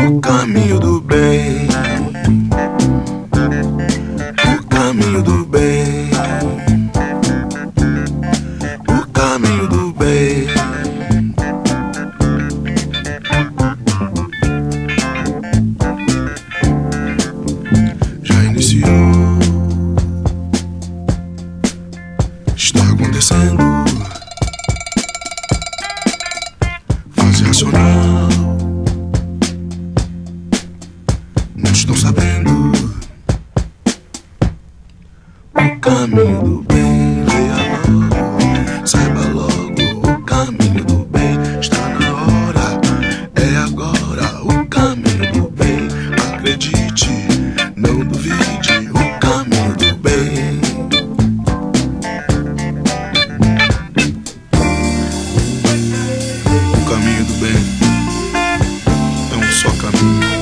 O caminho do bem, o caminho do bem, o caminho do bem. Já iniciou, está acontecendo. Fase racional, não estão sabendo o caminho do bem. Leia logo, saiba logo o caminho do bem. Está na hora, é agora o caminho do bem. Acredite, não duvide, o caminho do bem. O caminho do bem é um só caminho.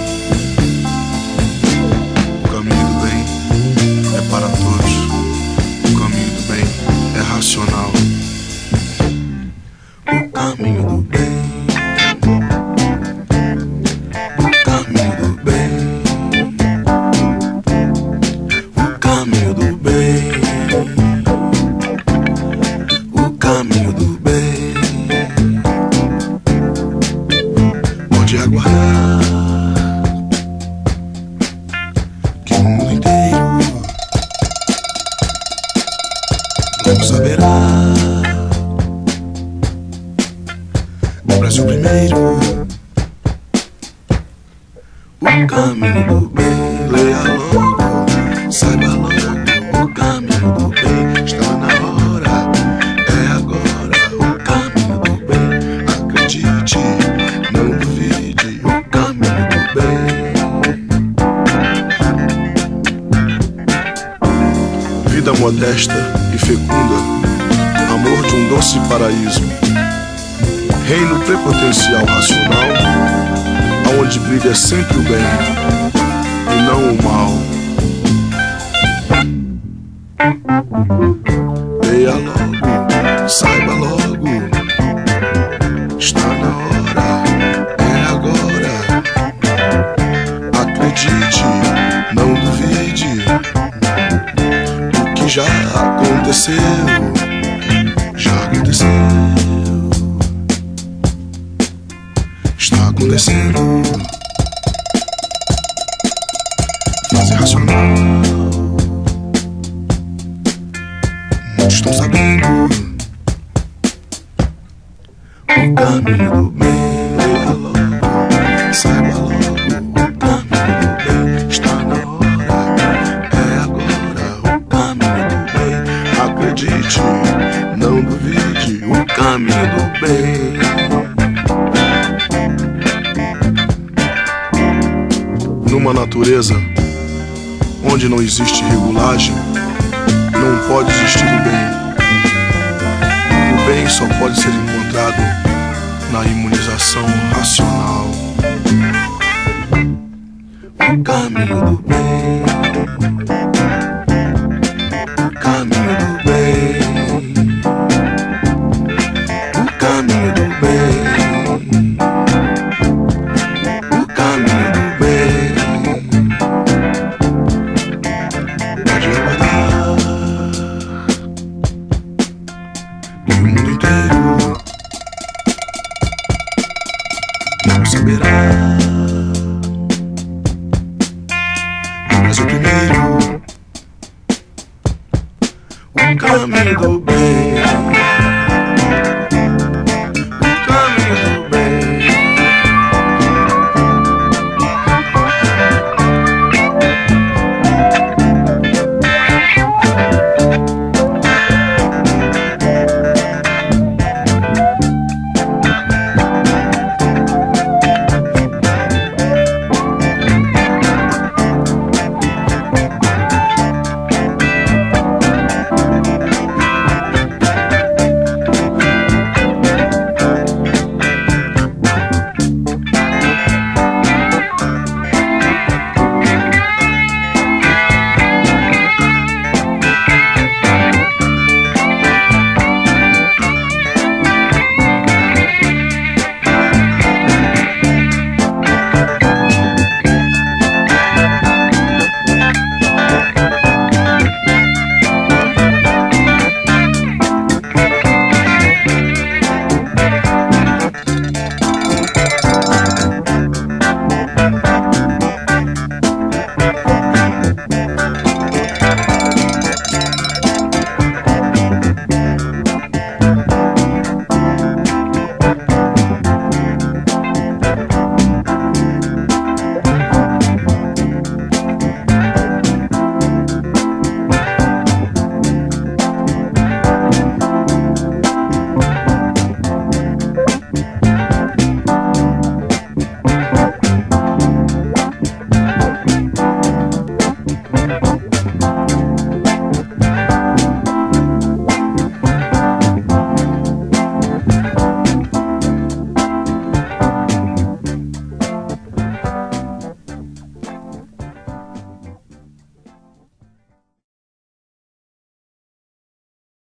O caminho do bem é para todos. O caminho do bem é racional. O caminho do bem, o caminho do bem, o caminho do bem, o caminho do bem. Pode aguardar que o mundo inteiro logo saberá. O Brasil primeiro, o caminho do bem. Leia logo, saiba logo o caminho do bem. Está na hora, é agora o caminho do bem. Acredite, não duvide, o caminho do bem. Vida modesta e fecunda, amor de um doce paraíso. Reino prepotencial racional, aonde brilha sempre o bem e não o mal. Leia logo, saiba logo, está na hora, é agora. Acredite, não duvide, o que já aconteceu, já aconteceu. Está acontecendo. Fase racional, muitos estão sabendo o caminho do bem. Leia logo, saiba logo o caminho do bem. Está na hora, é agora o caminho do bem. Acredite, não duvide, o caminho do bem. Numa natureza onde não existe regulagem, não pode existir o bem. O bem só pode ser encontrado na imunização racional. O caminho do bem.